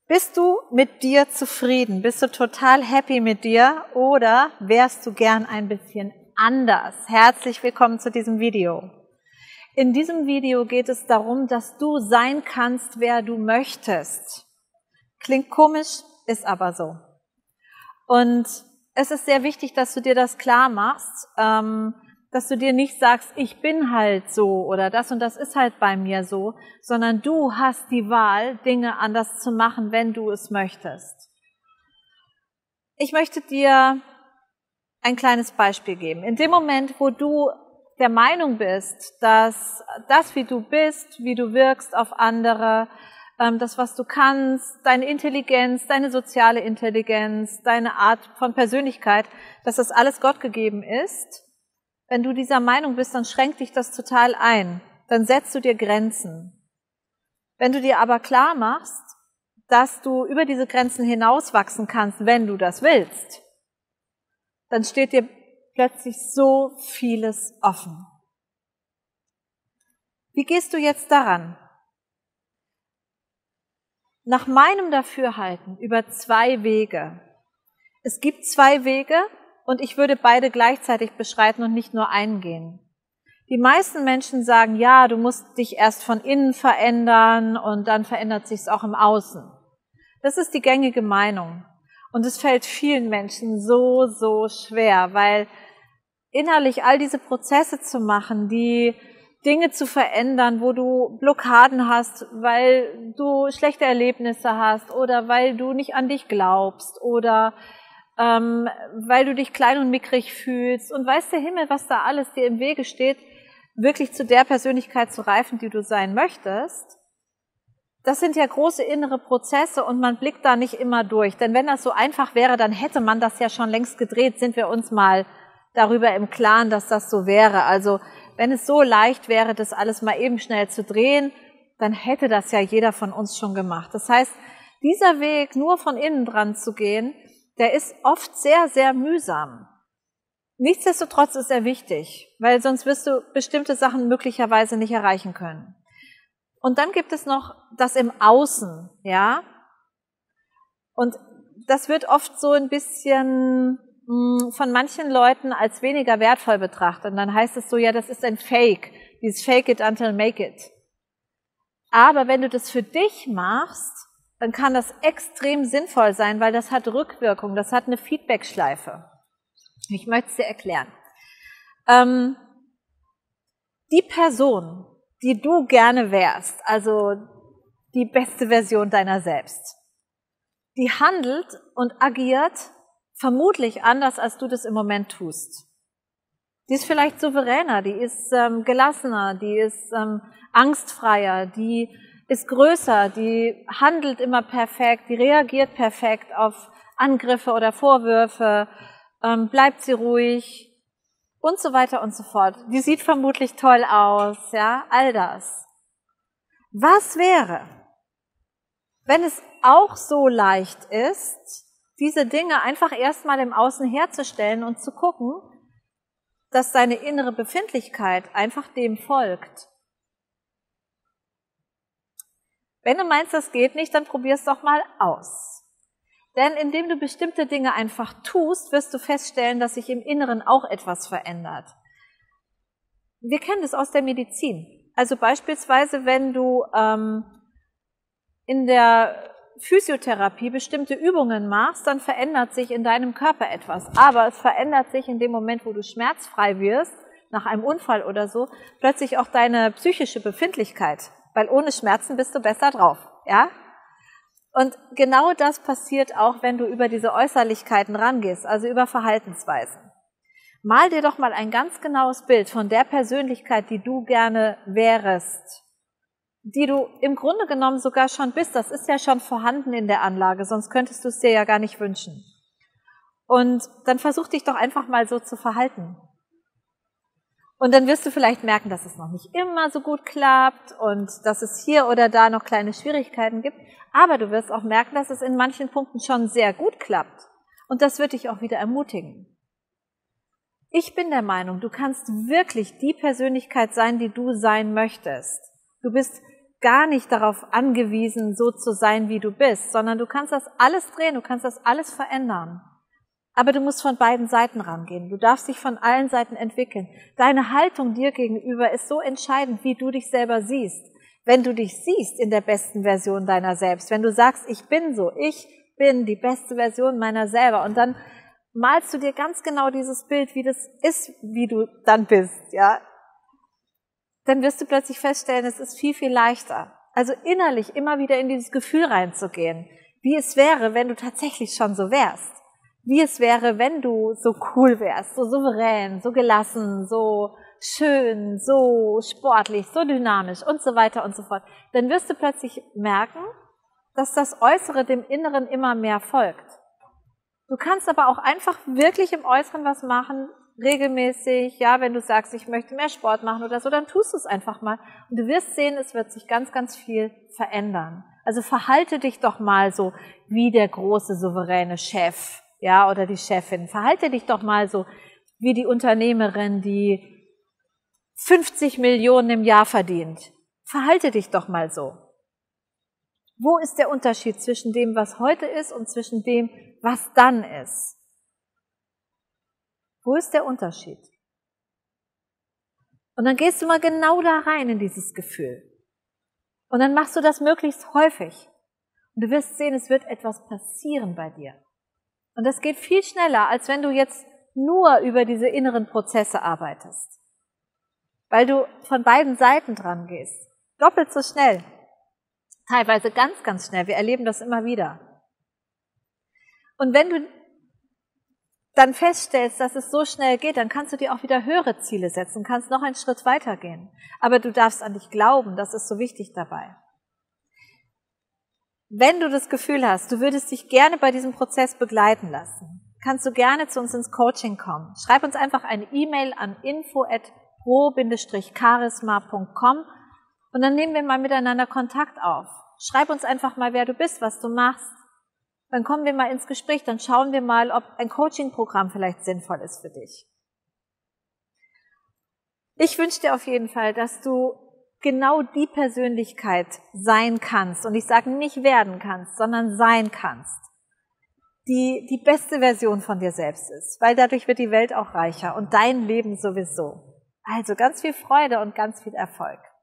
Bist du mit dir zufrieden? Bist du total happy mit dir oder wärst du gern ein bisschen anders? Herzlich willkommen zu diesem Video. In diesem Video geht es darum, dass du sein kannst, wer du möchtest. Klingt komisch, ist aber so. Und es ist sehr wichtig, dass du dir das klar machst, dass du dir nicht sagst, ich bin halt so oder das und das ist halt bei mir so, sondern du hast die Wahl, Dinge anders zu machen, wenn du es möchtest. Ich möchte dir ein kleines Beispiel geben. In dem Moment, wo du der Meinung bist, dass das, wie du bist, wie du wirkst auf andere, das, was du kannst, deine Intelligenz, deine soziale Intelligenz, deine Art von Persönlichkeit, dass das alles Gott gegeben ist, wenn du dieser Meinung bist, dann schränkt dich das total ein. Dann setzt du dir Grenzen. Wenn du dir aber klar machst, dass du über diese Grenzen hinauswachsen kannst, wenn du das willst, dann steht dir plötzlich so vieles offen. Wie gehst du jetzt daran? Nach meinem Dafürhalten über 2 Wege. Es gibt 2 Wege und ich würde beide gleichzeitig beschreiten und nicht nur einen gehen. Die meisten Menschen sagen, ja, du musst dich erst von innen verändern und dann verändert sich's auch im Außen. Das ist die gängige Meinung. Und es fällt vielen Menschen so, so schwer, weil innerlich all diese Prozesse zu machen, die Dinge zu verändern, wo du Blockaden hast, weil du schlechte Erlebnisse hast oder weil du nicht an dich glaubst oder weil du dich klein und mickrig fühlst und weiß der Himmel, was da alles dir im Wege steht, wirklich zu der Persönlichkeit zu reifen, die du sein möchtest. Das sind ja große innere Prozesse und man blickt da nicht immer durch. Denn wenn das so einfach wäre, dann hätte man das ja schon längst gedreht, sind wir uns mal darüber im Klaren, dass das so wäre. Also wenn es so leicht wäre, das alles mal eben schnell zu drehen, dann hätte das ja jeder von uns schon gemacht. Das heißt, dieser Weg, nur von innen dran zu gehen, der ist oft sehr, sehr mühsam. Nichtsdestotrotz ist er wichtig, weil sonst wirst du bestimmte Sachen möglicherweise nicht erreichen können. Und dann gibt es noch das im Außen, ja. Und das wird oft so ein bisschen von manchen Leuten als weniger wertvoll betrachtet. Und dann heißt es so, ja, das ist ein Fake, dieses Fake it until make it. Aber wenn du das für dich machst, dann kann das extrem sinnvoll sein, weil das hat Rückwirkung, das hat eine Feedbackschleife. Ich möchte es dir erklären. Die Person, die du gerne wärst, also die beste Version deiner selbst, die handelt und agiert vermutlich anders, als du das im Moment tust. Die ist vielleicht souveräner, die ist gelassener, die ist angstfreier, die ist größer, die handelt immer perfekt, die reagiert perfekt auf Angriffe oder Vorwürfe, bleibt sie ruhig und so weiter und so fort. Die sieht vermutlich toll aus, ja, all das. Was wäre, wenn es auch so leicht ist, diese Dinge einfach erstmal im Außen herzustellen und zu gucken, dass deine innere Befindlichkeit einfach dem folgt? Wenn du meinst, das geht nicht, dann probier es doch mal aus. Denn indem du bestimmte Dinge einfach tust, wirst du feststellen, dass sich im Inneren auch etwas verändert. Wir kennen das aus der Medizin. Also beispielsweise, wenn du in der Physiotherapie bestimmte Übungen machst, dann verändert sich in deinem Körper etwas. Aber es verändert sich in dem Moment, wo du schmerzfrei wirst, nach einem Unfall oder so, plötzlich auch deine psychische Befindlichkeit. Weil ohne Schmerzen bist du besser drauf, ja? Und genau das passiert auch, wenn du über diese Äußerlichkeiten rangehst, also über Verhaltensweisen. Mal dir doch mal ein ganz genaues Bild von der Persönlichkeit, die du gerne wärst, die du im Grunde genommen sogar schon bist. Das ist ja schon vorhanden in der Anlage, sonst könntest du es dir ja gar nicht wünschen. Und dann versuch dich doch einfach mal so zu verhalten. Und dann wirst du vielleicht merken, dass es noch nicht immer so gut klappt und dass es hier oder da noch kleine Schwierigkeiten gibt. Aber du wirst auch merken, dass es in manchen Punkten schon sehr gut klappt. Und das wird dich auch wieder ermutigen. Ich bin der Meinung, du kannst wirklich die Persönlichkeit sein, die du sein möchtest. Du bist gar nicht darauf angewiesen, so zu sein, wie du bist, sondern du kannst das alles drehen, du kannst das alles verändern. Aber du musst von beiden Seiten rangehen. Du darfst dich von allen Seiten entwickeln. Deine Haltung dir gegenüber ist so entscheidend, wie du dich selber siehst. Wenn du dich siehst in der besten Version deiner selbst, wenn du sagst, ich bin so, ich bin die beste Version meiner selber, und dann malst du dir ganz genau dieses Bild, wie das ist, wie du dann bist, ja, dann wirst du plötzlich feststellen, es ist viel, viel leichter. Also innerlich immer wieder in dieses Gefühl reinzugehen, wie es wäre, wenn du tatsächlich schon so wärst. Wie es wäre, wenn du so cool wärst, so souverän, so gelassen, so schön, so sportlich, so dynamisch und so weiter und so fort. Dann wirst du plötzlich merken, dass das Äußere dem Inneren immer mehr folgt. Du kannst aber auch einfach wirklich im Äußeren was machen, regelmäßig, ja, wenn du sagst, ich möchte mehr Sport machen oder so, dann tust du es einfach mal. Und du wirst sehen, es wird sich ganz, ganz viel verändern. Also verhalte dich doch mal so wie der große, souveräne Chef, ja, oder die Chefin. Verhalte dich doch mal so wie die Unternehmerin, die 50 Millionen im Jahr verdient. Verhalte dich doch mal so. Wo ist der Unterschied zwischen dem, was heute ist, und zwischen dem, was dann ist? Wo ist der Unterschied? Und dann gehst du mal genau da rein in dieses Gefühl. Und dann machst du das möglichst häufig. Und du wirst sehen, es wird etwas passieren bei dir. Und das geht viel schneller, als wenn du jetzt nur über diese inneren Prozesse arbeitest. Weil du von beiden Seiten dran gehst. Doppelt so schnell. Teilweise ganz, ganz schnell. Wir erleben das immer wieder. Und wenn du dann feststellst, dass es so schnell geht, dann kannst du dir auch wieder höhere Ziele setzen, kannst noch einen Schritt weitergehen. Aber du darfst an dich glauben, das ist so wichtig dabei. Wenn du das Gefühl hast, du würdest dich gerne bei diesem Prozess begleiten lassen, kannst du gerne zu uns ins Coaching kommen. Schreib uns einfach eine E-Mail an info@pro-charisma.com und dann nehmen wir mal miteinander Kontakt auf. Schreib uns einfach mal, wer du bist, was du machst. Dann kommen wir mal ins Gespräch, dann schauen wir mal, ob ein Coaching-Programm vielleicht sinnvoll ist für dich. Ich wünsche dir auf jeden Fall, dass du genau die Persönlichkeit sein kannst, und ich sage nicht werden kannst, sondern sein kannst, die die beste Version von dir selbst ist, weil dadurch wird die Welt auch reicher und dein Leben sowieso. Also ganz viel Freude und ganz viel Erfolg.